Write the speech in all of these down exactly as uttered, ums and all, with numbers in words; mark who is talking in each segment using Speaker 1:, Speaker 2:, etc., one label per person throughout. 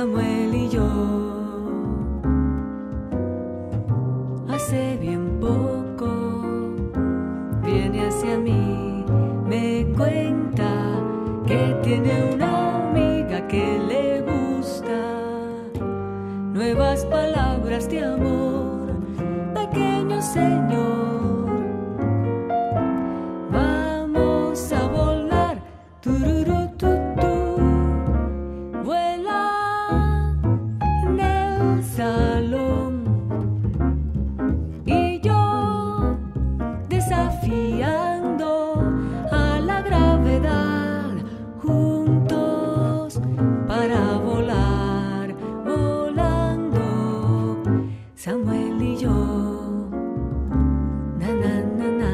Speaker 1: Samuel y yo. Hace bien poco viene hacia mí, me cuenta que tiene una amiga que le gusta nuevas palabras de amor, pequeño señor. Vamos a volar, tururú, tu, tu. Vuela en el salón y yo desafiando a la gravedad, juntos para volar, volando, Samuel y yo. Na, na, na, na.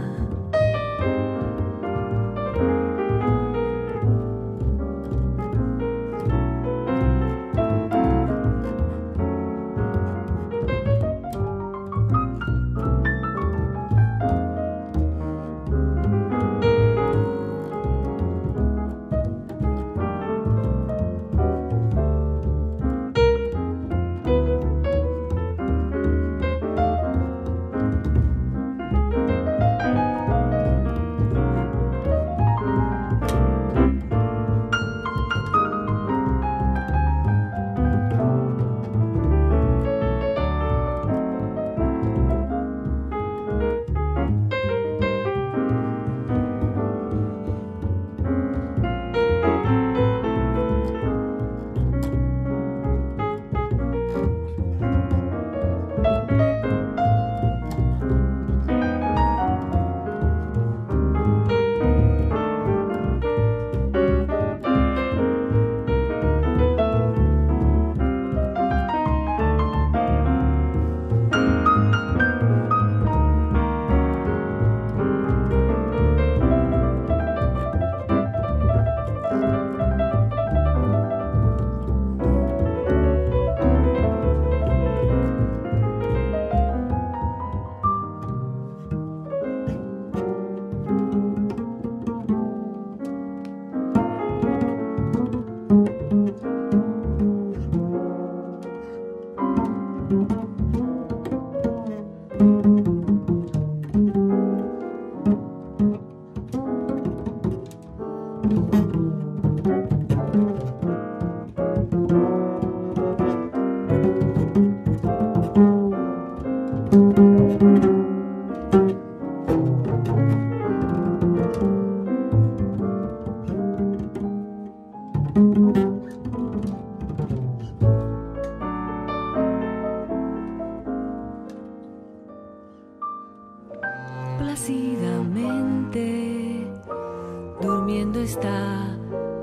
Speaker 1: Plácidamente durmiendo esta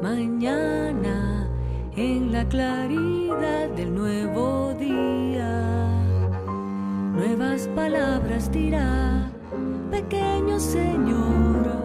Speaker 1: mañana en la claridad del nuevo día, nuevas palabras dirá, pequeño señor.